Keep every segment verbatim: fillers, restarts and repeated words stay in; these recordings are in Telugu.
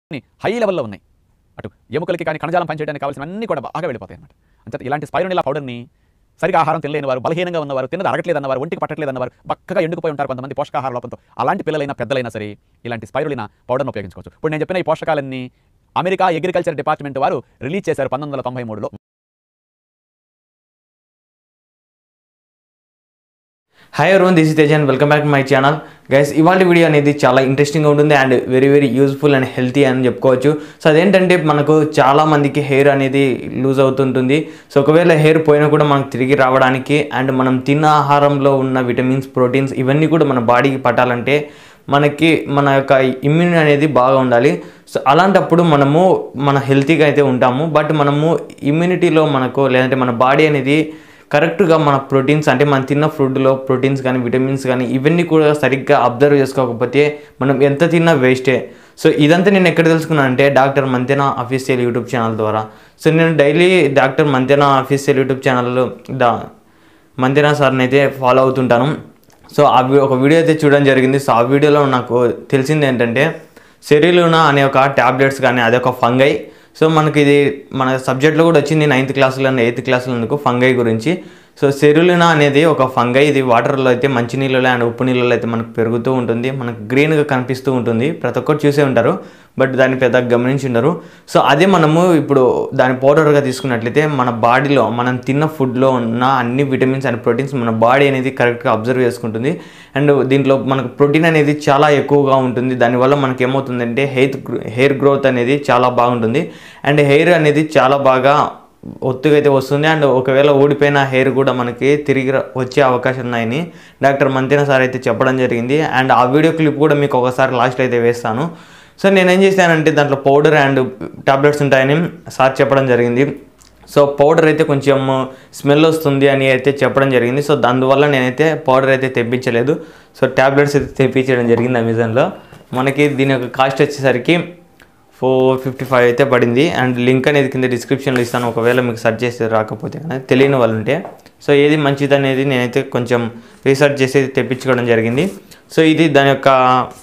హై లెవెల్లో ఉన్నాయి. అటు ఎముకలకి కానీ కణజాలం పనిచేయడానికి కావాల్సిన అన్నీ కూడా బాగా వెళ్ళిపోతాయి అన్నమాట. అంతే ఇలాంటి స్పైరునిలా పౌడర్ని సరిగా ఆహారం తినలేని వారు, బలహీనంగా ఉన్నవారు, తిన్నది అరగట్లేదన్నవారు, ఒంటికి పట్టట్లేదన్నవారు, బక్కగా ఎండుకుపోయి ఉంటారు కొంతమంది పోషకాహార లోపంతో, అలాంటి పిల్లలైనా పెద్దలైనా సరే ఇలాంటి స్పైరులినా పౌడర్ను ఉపయోగించుకోవచ్చు. ఇప్పుడు నేను చెప్పిన ఈ పోషకాలన్నీ అమెరికా అగ్రికల్చర్ డిపార్ట్మెంట్ వారు రిలీజ్ చేశారు పంతొమ్మిది వందల తొంభై మూడులో. Hi everyone, this is Tej and welcome back to my channel. Guys, ఇవాళ వీడియో అనేది చాలా ఇంట్రెస్టింగ్గా ఉంటుంది and very very useful and healthy అని చెప్పుకోవచ్చు. సో అదేంటంటే మనకు చాలా మందికి హెయిర్ అనేది లూజ్ అవుతుంటుంది. సో ఒకవేళ హెయిర్ పోయినా కూడా మనకు తిరిగి రావడానికి అండ్ మనం తిన్న ఆహారంలో ఉన్న విటమిన్స్, ప్రోటీన్స్ ఇవన్నీ కూడా మన బాడీకి పట్టాలంటే మనకి మన యొక్క ఇమ్యూనిటీ అనేది బాగా ఉండాలి. సో అలాంటప్పుడు మనము మన హెల్తీగా అయితే ఉంటాము. బట్ మనము ఇమ్యూనిటీలో మనకు లేదంటే మన బాడీ అనేది కరెక్ట్గా మన ప్రోటీన్స్ అంటే మనం తిన్న ఫుడ్లో ప్రోటీన్స్ కానీ విటమిన్స్ కానీ ఇవన్నీ కూడా సరిగ్గా అబ్జర్వ్ చేసుకోకపోతే మనం ఎంత తిన్నా వేస్టే. సో ఇదంతా నేను ఎక్కడ తెలుసుకున్నాను అంటే doctor Mantena official YouTube channel ద్వారా. సో నేను daily doctor Mantena official YouTube ఛానల్లో డా మంతెన సార్ని అయితే ఫాలో అవుతుంటాను. సో ఆ ఒక వీడియో అయితే చూడడం జరిగింది. సో ఆ వీడియోలో నాకు తెలిసింది ఏంటంటే సెరిలునా అనే ఒక ట్యాబ్లెట్స్ కానీ అదొక ఫంగై. సో మనకి ఇది మన సబ్జెక్ట్లో కూడా వచ్చింది నైన్త్ క్లాస్లో ఎయిత్ క్లాస్లో అందుకు ఫంగై గురించి. సో సెరిలునా అనేది ఒక ఫంగై. ఇది వాటర్లో అయితే మంచినీళ్ళలో అండ్ ఉప్పు నీళ్ళలో అయితే మనకు పెరుగుతూ ఉంటుంది, మనకు గ్రీన్గా కనిపిస్తూ ఉంటుంది. ప్రతి ఒక్కరు చూసే ఉంటారు బట్ దాన్ని పెద్దగా గమనించి ఉండరు. సో అదే మనము ఇప్పుడు దాని పౌడర్గా తీసుకున్నట్లయితే మన బాడీలో మనం తిన్న ఫుడ్లో ఉన్న అన్ని విటమిన్స్ అండ్ ప్రోటీన్స్ మన బాడీ అనేది కరెక్ట్గా అబ్జర్వ్ చేసుకుంటుంది. అండ్ దీంట్లో మనకు ప్రోటీన్ అనేది చాలా ఎక్కువగా ఉంటుంది. దానివల్ల మనకి ఏమవుతుందంటే హెయిర్ హెయిర్ గ్రోత్ అనేది చాలా బాగుంటుంది అండ్ హెయిర్ అనేది చాలా బాగా ఒత్తుగా అయితే వస్తుంది. అండ్ ఒకవేళ ఊడిపోయిన హెయిర్ కూడా మనకి తిరిగి వచ్చే అవకాశం ఉన్నాయని డాక్టర్ మంతెన సార్ అయితే చెప్పడం జరిగింది. అండ్ ఆ వీడియో క్లిప్ కూడా మీకు ఒకసారి లాస్ట్లో అయితే వేస్తాను. సో నేనేం చేశానంటే దాంట్లో పౌడర్ అండ్ టాబ్లెట్స్ ఉంటాయని సార్ చెప్పడం జరిగింది. సో పౌడర్ అయితే కొంచెం స్మెల్ వస్తుంది అని అయితే చెప్పడం జరిగింది. సో అందువల్ల నేనైతే పౌడర్ అయితే తెప్పించలేదు. సో టాబ్లెట్స్ అయితే తెప్పించడం జరిగింది అమెజాన్లో. మనకి దీని యొక్క కాస్ట్ వచ్చేసరికి ఫోర్ ఫిఫ్టీ ఫైవ్ అయితే పడింది. అండ్ లింక్ అనేది కింద డిస్క్రిప్షన్లో ఇస్తాను, ఒకవేళ మీకు సెర్చ్ చేస్తే రాకపోతే కానీ తెలియని వాళ్ళు ఉంటే. సో ఏది మంచిది అనేది నేనైతే కొంచెం రీసెర్చ్ చేసి తెప్పించుకోవడం జరిగింది. సో ఇది దాని యొక్క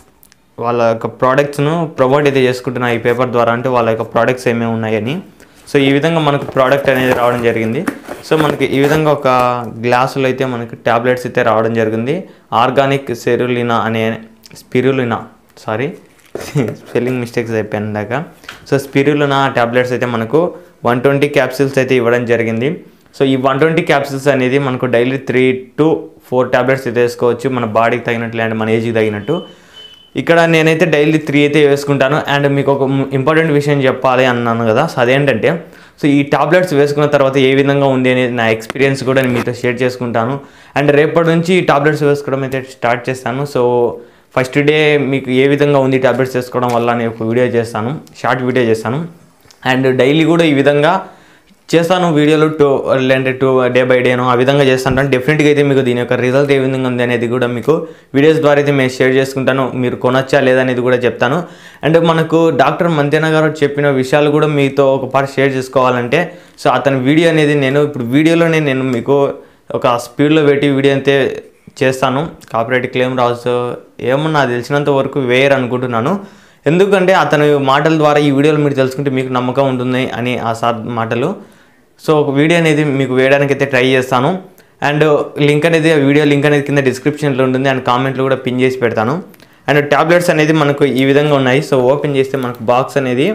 వాళ్ళ యొక్క ప్రోడక్ట్స్ను ప్రమోట్ అయితే చేసుకుంటున్నా ఈ పేపర్ ద్వారా, అంటే వాళ్ళ యొక్క ప్రోడక్ట్స్ ఏమేమి ఉన్నాయని. సో ఈ విధంగా మనకు ప్రోడక్ట్ అనేది రావడం జరిగింది. సో మనకి ఈ విధంగా ఒక గ్లాసులో అయితే మనకి ట్యాబ్లెట్స్ అయితే రావడం జరిగింది. ఆర్గానిక్ సెరులినా అనే స్పిరులినా సారీ స్పెల్లింగ్ మిస్టేక్స్ అయిపోయాను ఇందాక. సో స్పిరులినా ట్యాబ్లెట్స్ అయితే మనకు వన్ ట్వంటీ క్యాప్సిల్స్ అయితే ఇవ్వడం జరిగింది. సో ఈ వన్ ట్వంటీ క్యాప్సిల్స్ అనేది మనకు daily three to four tablets అయితే వేసుకోవచ్చు మన బాడీకి తగినట్లు అండ్ మన ఏజ్కి తగినట్టు. ఇక్కడ నేనైతే డైలీ త్రీ అయితే వేసుకుంటాను. అండ్ మీకు ఒక ఇంపార్టెంట్ విషయం చెప్పాలి అన్నాను కదా, సో అదేంటంటే సో ఈ టాబ్లెట్స్ వేసుకున్న తర్వాత ఏ విధంగా ఉంది అనేది నా ఎక్స్పీరియన్స్ కూడా నేను మీతో షేర్ చేసుకుంటాను. అండ్ రేపటి నుంచి ఈ టాబ్లెట్స్ వేసుకోవడం అయితే స్టార్ట్ చేస్తాను. సో ఫస్ట్ డే మీకు ఏ విధంగా ఉంది టాబ్లెట్స్ వేసుకోవడం వల్ల నేను ఒక వీడియో చేస్తాను, షార్ట్ వీడియో చేస్తాను. అండ్ డైలీ కూడా ఈ విధంగా చేస్తాను వీడియోలు, టూ లేదంటే టూ డే బై డేను ఆ విధంగా చేస్తాను. డెఫినెట్గా అయితే మీకు దీని యొక్క రిజల్ట్ ఏ విధంగా ఉంది అనేది కూడా మీకు వీడియోస్ ద్వారా అయితే మేము షేర్ చేసుకుంటాను. మీరు కొనొచ్చా లేదా అనేది కూడా చెప్తాను. అండ్ మనకు డాక్టర్ మంతెన గారు చెప్పిన విషయాలు కూడా మీతో ఒక పార్ట్ షేర్ చేసుకోవాలంటే సో అతని వీడియో అనేది నేను ఇప్పుడు వీడియోలోనే నేను మీకు ఒక స్పీడ్లో పెట్టి వీడియో అయితే చేస్తాను. కాపీరైట్ క్లెయిమ్ రావచ్చు ఏమో నాకు తెలిసినంత వరకు వేయరు అనుకుంటున్నాను. ఎందుకంటే అతని మాటల ద్వారా ఈ వీడియోలు మీరు తెలుసుకుంటే మీకు నమ్మకం ఉంటుంది అని ఆ సార్ మాటలు. సో ఒక వీడియో అనేది మీకు వేయడానికి అయితే ట్రై చేస్తాను. అండ్ లింక్ అనేది వీడియో లింక్ అనేది కింద డిస్క్రిప్షన్లో ఉంటుంది అండ్ కామెంట్లో కూడా పిన్ చేసి పెడతాను. అండ్ ట్యాబ్లెట్స్ అనేది మనకు ఈ విధంగా ఉన్నాయి. సో ఓపెన్ చేస్తే మనకు బాక్స్ అనేది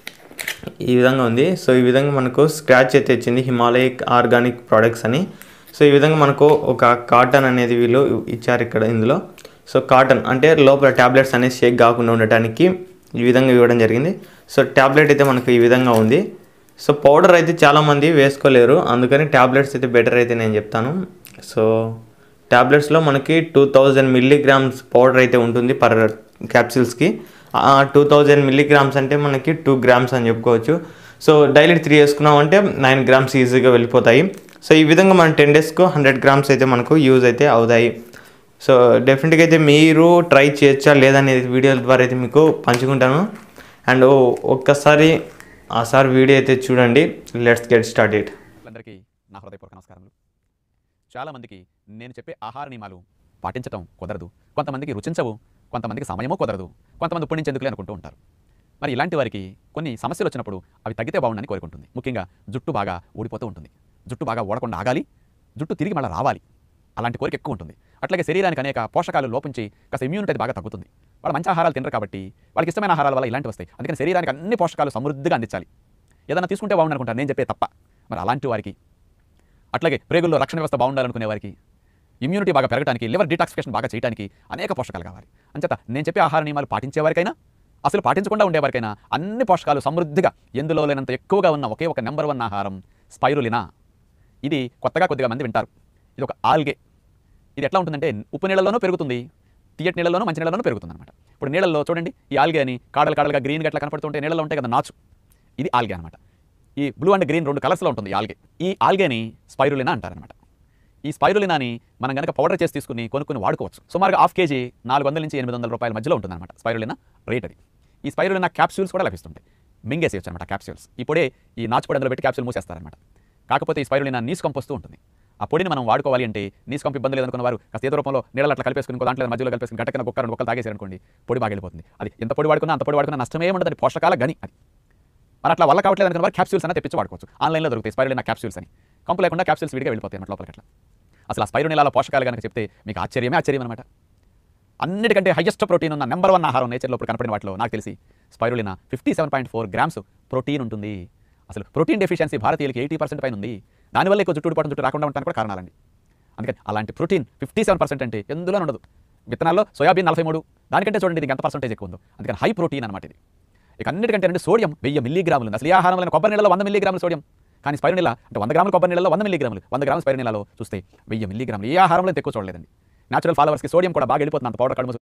ఈ విధంగా ఉంది. సో ఈ విధంగా మనకు స్క్రాచ్ అయితే వచ్చింది హిమాలయ ఆర్గానిక్ ప్రోడక్ట్స్ అని. సో ఈ విధంగా మనకు ఒక కాటన్ అనేది వీళ్ళు ఇచ్చారు ఇక్కడ ఇందులో. సో కాటన్ అంటే లోపల ట్యాబ్లెట్స్ అనేది షేక్ కాకుండా ఉండటానికి ఈ విధంగా ఇవ్వడం జరిగింది. సో ట్యాబ్లెట్ అయితే మనకు ఈ విధంగా ఉంది. సో పౌడర్ అయితే చాలామంది వేసుకోలేరు, అందుకని ట్యాబ్లెట్స్ అయితే బెటర్ అయితే నేను చెప్తాను. సో ట్యాబ్లెట్స్లో మనకి టూ థౌజండ్ మిల్లీగ్రామ్స్ పౌడర్ అయితే ఉంటుంది పర్ క్యాప్సిల్స్కి. టూ థౌజండ్ మిల్లీగ్రామ్స్ అంటే మనకి టూ గ్రామ్స్ అని చెప్పుకోవచ్చు. సో డైలీ త్రీ వేసుకున్నామంటే నైన్ గ్రామ్స్ ఈజీగా వెళ్ళిపోతాయి. సో ఈ విధంగా మనం టెన్ డేస్కు హండ్రెడ్ గ్రామ్స్ అయితే మనకు యూజ్ అయితే అవుతాయి. సో డెఫినెట్గా అయితే మీరు ట్రై చేయొచ్చా లేదనేది వీడియోల ద్వారా అయితే మీకు పంచుకుంటాను. అండ్ ఒక్కసారి ఆ సార్ వీడియో అయితే చూడండి. Let's get started. అందరికీ నా హృదయపూర్వక నమస్కారములు. చాలామందికి నేను చెప్పే ఆహార నియమాలు పాటించడం కుదరదు, కొంతమందికి రుచించవు, కొంతమందికి సమయమూ కుదరదు, కొంతమంది ఇప్పుడు నుంచి ఎందుకులే అనుకుంటూ ఉంటారు. మరి ఇలాంటి వారికి కొన్ని సమస్యలు వచ్చినప్పుడు అవి తగ్గితే బాగుండని కోరుకుంటుంది. ముఖ్యంగా జుట్టు బాగా ఊడిపోతూ ఉంటుంది, జుట్టు బాగా ఊడకుండా ఆగాలి, జుట్టు తిరిగి మళ్ళీ రావాలి, అలాంటి కోరిక ఎక్కువ ఉంటుంది. అట్లాగే శరీరానికి అనేక పోషకాలు లోపించి కాస్త ఇమ్యూనిటీ బాగా తగ్గుతుంది. వాళ్ళు మంచి ఆహారాలు తినరు కాబట్టి వాళ్ళకి ఇష్టమైన ఆహారాల వల్ల ఇలాంటివి వస్తాయి. అందుకని శరీరానికి అన్ని పోషకాలు సమృద్ధిగా అందించాలి. ఏదైనా తీసుకుంటే బాగుండు అనుకుంటారు, నేను చెప్పే తప్ప. మరి అలాంటి వారికి, అట్లాగే ప్రేగుల్లో రక్షణ వ్యవస్థ బాగుండాలనుకునే వారికి, ఇమ్యూనిటీ బాగా పెరగడానికి, లివర్ డీటాక్సిఫికేషన్ బాగా చేయడానికి అనేక పోషకాలు కావాలి. అంచేత నేను చెప్పే ఆహార నియమాలు పాటించేవారికైనా, అసలు పాటించకుండా ఉండేవారికైనా అన్ని పోషకాలు సమృద్ధిగా ఎందులో లేనంత ఎక్కువగా ఉన్న ఒకే ఒక నెంబర్ వన్ ఆహారం స్పైరులినా. ఇది కొత్తగా కొద్దిగా మంది వింటారు. ఇది ఒక ఆల్గే. ఇది ఎట్లా ఉంటుందంటే ఉప్పు నీళ్ళలోనూ పెరుగుతుంది, తీయటి నీళ్ళలోనూ మంచి నీళ్ళలోనూ పెరుగుతుంది అనమాట. ఇప్పుడు నీళ్ళల్లో చూడండి ఈ ఆల్గే అని కాడలు కాడలుగా గ్రీన్గా ఎట్లా కనపడుతుంటే నీళ్ళలో ఉంటాయి కదా నాచు, ఇది ఆల్గే అనమాట. ఈ బ్లూ అండ్ గ్రీన్ రెండు కలర్స్లో ఉంటుంది ఈ ఆల్గే. ఈ ఆల్గేని స్పైరులినా అంటారనమాట. ఈ స్పైరులినాని మనం కనుక పౌడర్ చేసి తీసుకుని కొనుక్కుని వాడుకోవచ్చు. సుమారుగా హాఫ్ కేజీ నాలుగు వందల నుంచి ఎనిమిది వందల రూపాయల మధ్యలో ఉంటుందన్నమాట స్పైరులినా రేట్. అది ఈ స్పైరులినా క్యాప్సూల్స్ కూడా లభిస్తుంటాయి, మింగేసేయచ్చు అనమాట క్యాప్సూల్స్. ఈ పొడే ఈ నాచు పొడి అందులో పెట్టి క్యాప్సూల్ మూసేస్తారనమాట. కాకపోతే ఈ స్పైరులినా నీసు కంపోస్తూ ఉంటుంది. ఆ పొడిని మనం వాడుకోవాలి అంటే నీసు కంపు ఇబ్బంది లేదనుకున్న వారు కాస్త ఏదో రూపంలో నీళ్ళ అట్లా కలిపేసుకుని ఇంకో దాంట్లో మధ్యలో కలిపేసుకుని గట్టకిన కుక్క రెండు కుక్కలు తాగేసారనుకోండి పొడి బాగా వెళ్ళిపోతుంది. అది ఎంత పొడి వాడుకున్నా అంత పొడి వాడుకున్నా నష్టమే ఉండదు, అది పోషకాల గని. అది మరి అట్లా వల్ల కావట్లేదు అనుకున్న వారు క్యాప్సూల్స్ అయినా తెప్పించి వాడుకోవచ్చు. ఆన్లైన్లో దొరుకుతాయి స్పైరులినా క్యాప్సూల్స్ అని. కంపు లేకుండా క్యాప్సూల్స్ విడిగా వెళ్ళిపోతాయి అన్నమాట లోపలికి. అట్లా అసలు ఆ స్పైరులినాల పోషకాలు కనుక చెప్తే మీకు ఆశ్చర్యమే ఆశ్చర్యం అనమాట. అన్నిటికంటే హైయెస్ట్ ప్రోటీన్ ఉన్న నెంబర్ వన్ ఆహారం నేచర్లో ఇప్పుడు కనపడిన వాటిలో నాకు తెలిసి spirulina fifty seven point four grams protein ఉంటుంది. అసలు ప్రోటీన్ డెఫిషియన్సీ భారతీయులకి ఎయిటీ పర్సెంట్ పైన ఉంది. దానివల్ల ఎక్కువ జుట్టు ఊడిపోవడం, జుట్టు రాకుండా ఉండడానికి కూడా కారణాలండి. అందుకని అలాంటి ప్రోటీన్ ఫిఫ్టీ సెవెన్ పర్సెంట్ అంటే ఎందులో ఉండదు. విత్తనాల్లో సోయాబీన్ నలభై మూడు, దానికంటే చూడండి ఇది ఎంత పర్సెంటేజ్ ఎక్కువ ఉందో. అందుకని హై ప్రోటీన్ అనమాట ఇది. ఇక అన్నిటికంటే అంటే సోడియం వెయ్యి మిల్లీగ్రాములు ఉంది. అసలు ఈ ఆహారంలో కొబ్బరి నీళ్ళలో వంద మిల్లీగ్రాములు సోడియం, కానీ స్పైరులినా అంటే వంద గ్రాములు కొబ్బరి నీళ్ళలో వంద మిల్లీగ్రాములు, వంద గ్రాముల స్పైరులినాలో చూస్తే వెయ్యి మిల్లీగ్రాములు. ఏ ఆహారంలో ఎక్కువ చూడలేదండి. న్యాచురల్ ఫాలోవర్స్కి సోడియం కూడా బాగా వెళ్ళిపోతుంది అంత పౌడర్ కడుము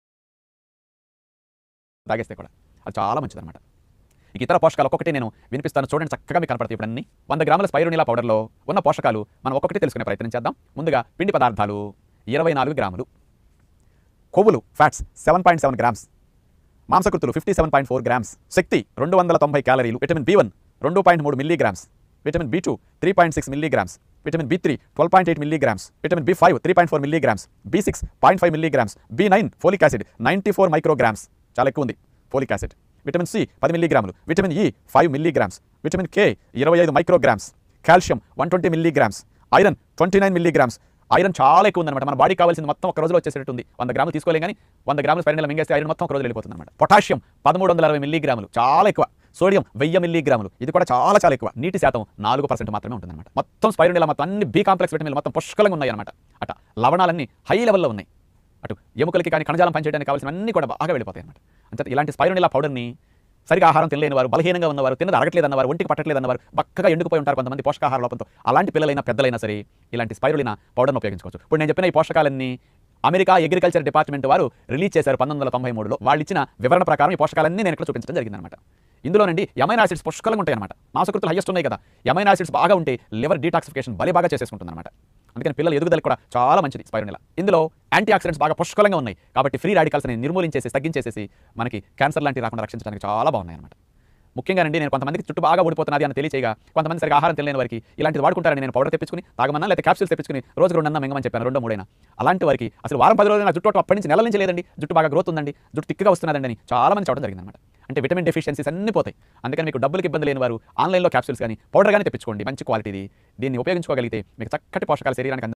తాగేస్తే కూడా. అది చాలా మంచిదన్నమాట. ఇక ఇతర పోషకాలు ఒక్కొక్కటి నేను వినిపిస్తాను చూడండి, చక్కగా మీకు కనపడతాయి. ఇప్పుడు అన్ని వంద గ్రాముల స్పైరులినా పౌడర్లో ఉన్న పోషకాలు మనం ఒక్కొక్కటి తెలుసుకునే ప్రయత్నం చేద్దాం. ముందుగా పిండి పదార్థాలు ఇరవై నాలుగు గ్రాములు, కొవ్వులు fats seven point seven grams, మాంసకృతులు fifty seven point four grams, శక్తి రెండు వందల తొంభై క్యాలరీలు, విటమిన్ బి వన్ రెండు పాయింట్ మూడు milligrams, vitamin B two three point six milligrams, vitamin B three twelve point eight milligrams, vitamin B five three point four milligrams, B six point five milligrams, B nine folic acid ninety four micrograms, చాలా ఎక్కువ ఉంది ఫోలిక్ యాసిడ్, విటమిన్ సి పది మిల్లీగ్రాములు, vitamin E five milligrams, vitamin K ఇరవై ఐదు micrograms, calcium one twenty milligrams, iron twenty nine milligrams. Iron చాలా ఎక్కువ ఉందన్నమాట. మన బాడీ కావాల్సింది మొత్తం ఒక రోజులో వచ్చేసేటట్టు ఉంది. వంద గ్రాములు తీసుకోలేం కానీ వంద గ్రాముల స్పైరులినా మింగేస్తే ఐరన్ మొత్తం ఒక రోజు వెళ్ళిపోతుంది అనమాట. పొటాషియం పదమూడు వందల అరవై మిల్లీగ్రాములు, చాలా ఎక్కువ. సోడియం వెయ్యి మిల్లీగ్రాములు, ఇది కూడా చాలా చాలా ఎక్కువ. నీటి శాతం నాలుగు పర్సెంట్ మాత్రమే ఉంటుందన్నమాట. మొత్తం స్పైరులినా మొత్తం అన్ని బి కాంప్లెక్స్ విటమిన్లు మొత్తం పుష్కలంగా ఉన్నాయి అనమాట. అట లవణాలన్నీ హై లెవెల్లో ఉన్నాయి. అటు ఎముకలకి కానీ కణజాలం పనిచేయడానికి కావాల్సిన అన్ని కూడా బాగా వెళ్ళిపోతాయి అనమాట. అంతే ఇలాంటి స్పైరులినా పౌడర్ని సరిగా ఆహారం తినలేని వారు, బలహీనంగా ఉన్నవారు, తిన్నది అరగట్లేదు అన్నవారు, ఒంటికి పట్టట్లేదు అన్నవారు, బక్కగా ఎండుకుపోయి ఉంటారు కొంతమంది పోషకాహార లోపంతో, అలాంటి పిల్లలైనా పెద్దలైనా సరే ఇలాంటి స్పైరులినా పౌడర్ను ఉపయోగించుకోవచ్చు. ఇప్పుడు నేను చెప్పిన ఈ పోషకాలన్నీ అమెరికా అగ్రికల్చర్ డిపార్ట్మెంట్ వారు రిలీజ్ చేశారు పంతొమ్మిది వందల తొంభై మూడులో. వాళ్ళు ఇచ్చిన వివరణ ప్రకారం ఈ పోషకాలన్నీ నేను ఇక్కడ చూపించడం జరిగిందనమాట. ఇందులోనండి ఎమైనో యాసిడ్స్ పుష్కలంగా ఉంటాయి అనమాట. మాంసకృతులు హైయెస్ట్ ఉన్నాయి కదా, ఎమైనో యాసిడ్స్ బాగా ఉంటే లివర్ డీటాక్సిఫికేషన్ భలే బాగా చేసేసుకుంటుంది అనమాట. అందుకని పిల్లల ఎదుగుదలకు కూడా చాలా మంచిది స్పైరులినా. ఇందులో యాంటీ ఆక్సిడెంట్స్ బాగా పుష్కలంగా ఉన్నాయి కాబట్టి ఫ్రీ రాడికల్స్ని నిర్మూలించేసి తగ్గించేసేసి మనకి క్యాన్సర్ లాంటి రాకుండా రక్షించడానికి చాలా బాగున్నాయి అనమాట. ముఖ్యంగా అండి నేను కొంతమందికి చుట్టూ బాగా ఊడిపోతున్నది అని తెలియచేయగా కొంతమంది సరిగా ఆహారం తెలియని వారికి ఇలాంటిది వాడుకుంటారని నేను పౌడర్ తెప్పించుకుని తాగమన్నా లేదా క్యాప్సూల్స్ తెప్పించుకుని రోజు రెండన్నా మింగమని చెప్పాను, రెండో మూడైనా. అలాంటి వారికి అసలు వారం పది రోజులు నా జుట్టు అప్పటి నుంచి నెలల నుంచి లేదండి, జుట్టు బాగా గ్రోత్ ఉందండి, జుట్టు తిక్కగా వస్తున్నదండి అని చాలా మంది చెప్పడం జరిగిందన్నమాట. అంటే విటమిన్ డెఫిషియన్సీస్ అన్ని పోతాయి. అందుకని మీకు డబ్బులకి ఇబ్బంది లేని వారు ఆన్లైన్లో క్యాప్సూల్స్ కానీ పౌడర్ కానీ తెప్పించుకోండి, మంచి క్వాలిటీది. దీన్ని ఉపయోగించుకోగలిగితే మీకు చక్కటి పోషకాలు శరీరానికి